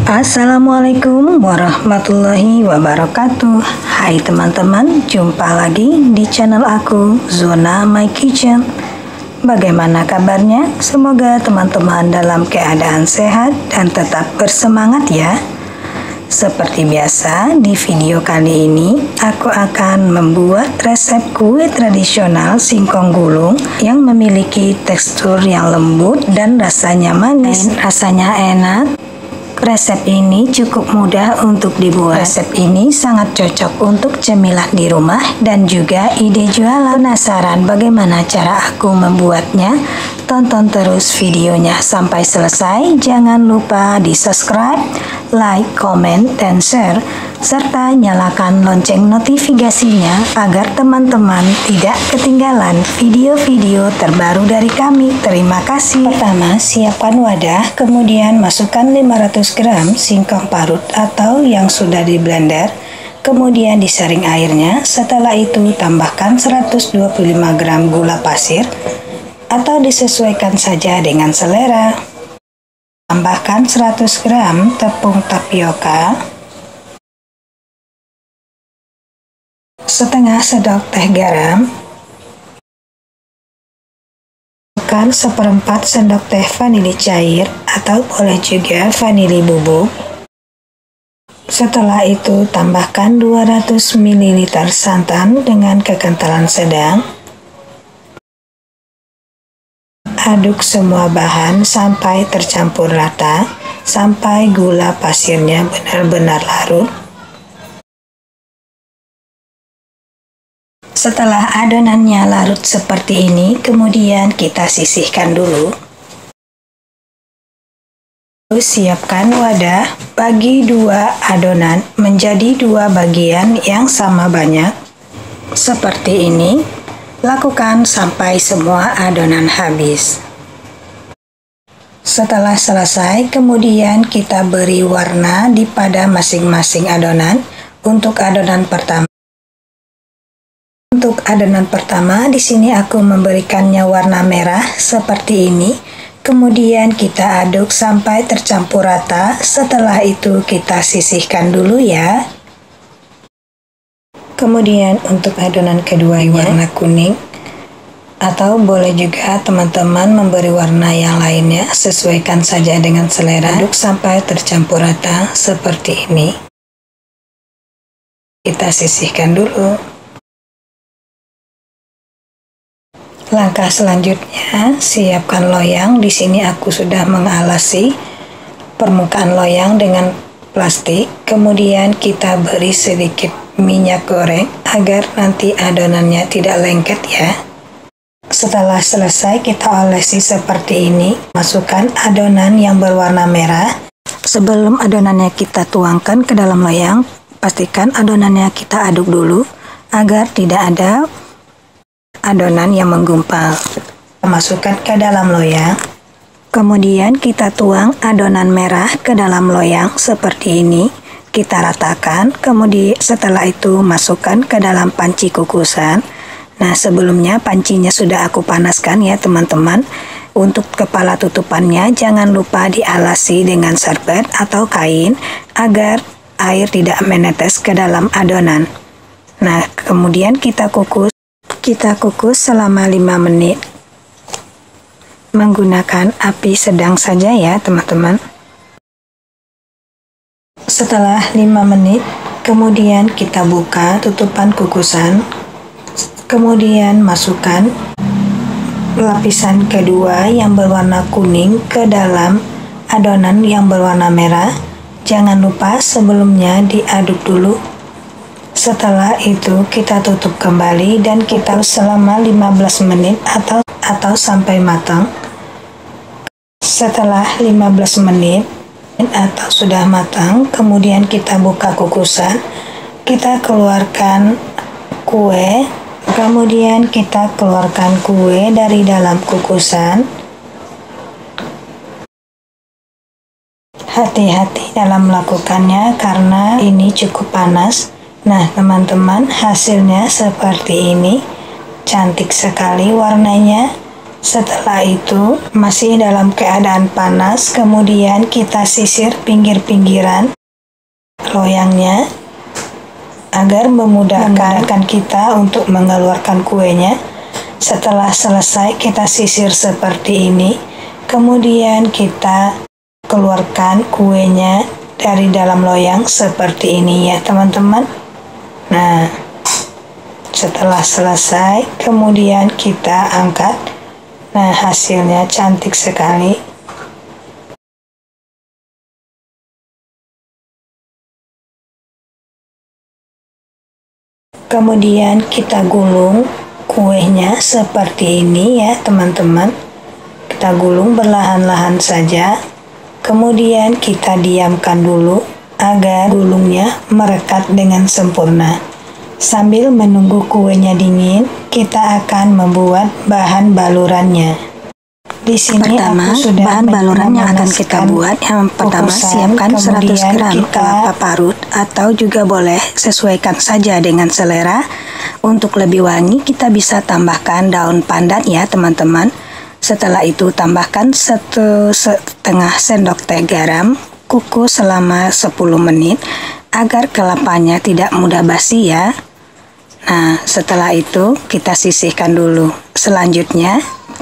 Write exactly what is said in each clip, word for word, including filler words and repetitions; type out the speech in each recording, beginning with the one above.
Assalamualaikum warahmatullahi wabarakatuh. Hai teman-teman, jumpa lagi di channel aku, Zona My Kitchen. Bagaimana kabarnya? Semoga teman-teman dalam keadaan sehat dan tetap bersemangat ya. Seperti biasa, di video kali ini aku akan membuat resep kue tradisional singkong gulung yang memiliki tekstur yang lembut dan rasanya manis. Rasanya enak. Resep ini cukup mudah untuk dibuat. Resep ini sangat cocok untuk cemilan di rumah dan juga ide jualan. Penasaran bagaimana cara aku membuatnya? Tonton terus videonya sampai selesai. Jangan lupa di subscribe, like, comment, dan share, serta nyalakan lonceng notifikasinya agar teman-teman tidak ketinggalan video-video terbaru dari kami. Terima kasih. Pertama, siapkan wadah, kemudian masukkan lima ratus gram singkong parut atau yang sudah di blender, kemudian disaring airnya. Setelah itu tambahkan seratus dua puluh lima gram gula pasir atau disesuaikan saja dengan selera. Tambahkan seratus gram tepung tapioka, setengah sendok teh garam, tambahkan seperempat sendok teh vanili cair atau boleh juga vanili bubuk. Setelah itu tambahkan dua ratus mililiter santan dengan kekentalan sedang. Aduk semua bahan sampai tercampur rata, sampai gula pasirnya benar-benar larut. Setelah adonannya larut seperti ini, kemudian kita sisihkan dulu. Lalu siapkan wadah, bagi dua adonan menjadi dua bagian yang sama banyak. Seperti ini. Lakukan sampai semua adonan habis. Setelah selesai, kemudian kita beri warna di pada masing-masing adonan. Untuk adonan pertama, untuk adonan pertama di sini aku memberikannya warna merah seperti ini. Kemudian kita aduk sampai tercampur rata. Setelah itu kita sisihkan dulu ya. Kemudian untuk adonan keduanya warna kuning, atau boleh juga teman-teman memberi warna yang lainnya, sesuaikan saja dengan selera. Aduk sampai tercampur rata seperti ini. Kita sisihkan dulu. Langkah selanjutnya, siapkan loyang. Di sini aku sudah mengalasi permukaan loyang dengan plastik. Kemudian kita beri sedikit minyak goreng agar nanti adonannya tidak lengket ya. Setelah selesai kita olesi seperti ini. Masukkan adonan yang berwarna merah. Sebelum adonannya kita tuangkan ke dalam loyang, pastikan adonannya kita aduk dulu agar tidak ada adonan yang menggumpal. Masukkan ke dalam loyang. Kemudian kita tuang adonan merah ke dalam loyang seperti ini. Kita ratakan, kemudian setelah itu masukkan ke dalam panci kukusan. Nah, sebelumnya pancinya sudah aku panaskan ya teman-teman. Untuk kepala tutupannya jangan lupa dialasi dengan serbet atau kain agar air tidak menetes ke dalam adonan. Nah, kemudian kita kukus. Kita kukus selama lima menit. Menggunakan api sedang saja ya teman-teman. Setelah lima menit, kemudian kita buka tutupan kukusan. Kemudian masukkan lapisan kedua yang berwarna kuning ke dalam adonan yang berwarna merah. Jangan lupa sebelumnya diaduk dulu. Setelah itu kita tutup kembali dan kita selama lima belas menit atau atau sampai matang. Setelah lima belas menit atau sudah matang, kemudian kita buka kukusan, kita keluarkan kue, kemudian kita keluarkan kue dari dalam kukusan. Hati-hati dalam melakukannya karena ini cukup panas. Nah teman-teman, hasilnya seperti ini, cantik sekali warnanya. Setelah itu, masih dalam keadaan panas, kemudian kita sisir pinggir-pinggiran loyangnya agar memudahkan kita untuk mengeluarkan kuenya. Setelah selesai, kita sisir seperti ini. Kemudian kita keluarkan kuenya dari dalam loyang seperti ini ya teman-teman. Nah, setelah selesai, kemudian kita angkat. Nah, hasilnya cantik sekali. Kemudian kita gulung kuenya seperti ini ya teman-teman. Kita gulung berlahan-lahan saja. Kemudian kita diamkan dulu agar gulungnya merekat dengan sempurna. Sambil menunggu kuenya dingin, kita akan membuat bahan balurannya. Di sini pertama, aku sudah bahan baluran yang akan kita buat. Yang pertama, kukusan, siapkan seratus gram kita kelapa parut atau juga boleh sesuaikan saja dengan selera. Untuk lebih wangi, kita bisa tambahkan daun pandan ya teman-teman. Setelah itu tambahkan satu setengah sendok teh garam, kukus selama sepuluh menit agar kelapanya tidak mudah basi ya. Nah, setelah itu kita sisihkan dulu. Selanjutnya,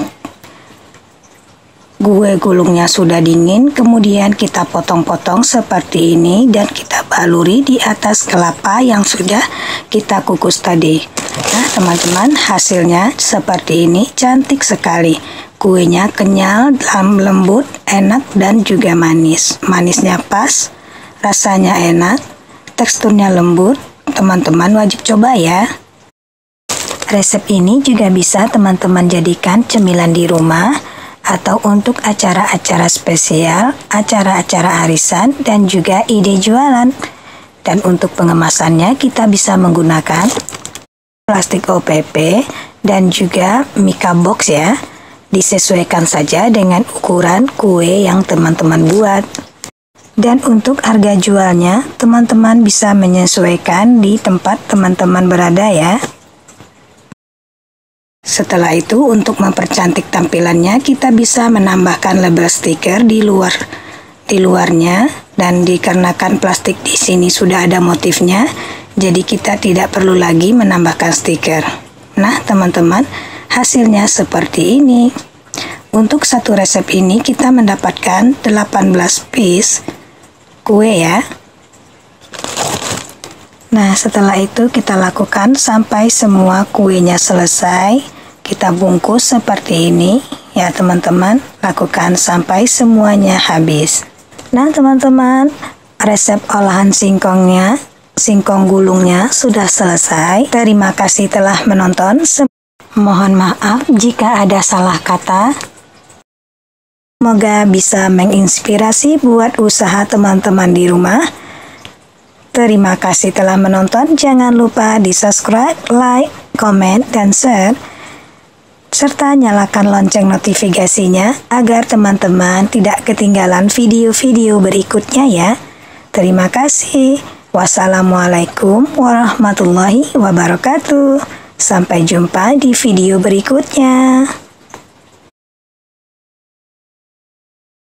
gue gulungnya sudah dingin, kemudian kita potong-potong seperti ini dan kita baluri di atas kelapa yang sudah kita kukus tadi. Nah, teman-teman, hasilnya seperti ini, cantik sekali. Kuenya kenyal, lembut, enak, dan juga manis. Manisnya pas, rasanya enak, teksturnya lembut. Teman-teman wajib coba ya. Resep ini juga bisa teman-teman jadikan cemilan di rumah atau untuk acara-acara spesial, acara-acara arisan, dan juga ide jualan. Dan untuk pengemasannya kita bisa menggunakan plastik O P P dan juga Mika box ya. Disesuaikan saja dengan ukuran kue yang teman-teman buat. Dan untuk harga jualnya, teman-teman bisa menyesuaikan di tempat teman-teman berada ya. Setelah itu, untuk mempercantik tampilannya, kita bisa menambahkan label stiker di luar di luarnya, dan dikarenakan plastik di sini sudah ada motifnya, jadi kita tidak perlu lagi menambahkan stiker. Nah, teman-teman, hasilnya seperti ini. Untuk satu resep ini kita mendapatkan delapan belas piece kue ya. Nah, setelah itu kita lakukan sampai semua kuenya selesai. Kita bungkus seperti ini ya teman-teman. Lakukan sampai semuanya habis. Nah teman-teman, resep olahan singkongnya, singkong gulungnya sudah selesai. Terima kasih telah menonton. Mohon maaf jika ada salah kata. Semoga bisa menginspirasi buat usaha teman-teman di rumah. Terima kasih telah menonton. Jangan lupa di subscribe, like, komen, dan share. Serta nyalakan lonceng notifikasinya agar teman-teman tidak ketinggalan video-video berikutnya ya. Terima kasih. Wassalamualaikum warahmatullahi wabarakatuh. Sampai jumpa di video berikutnya.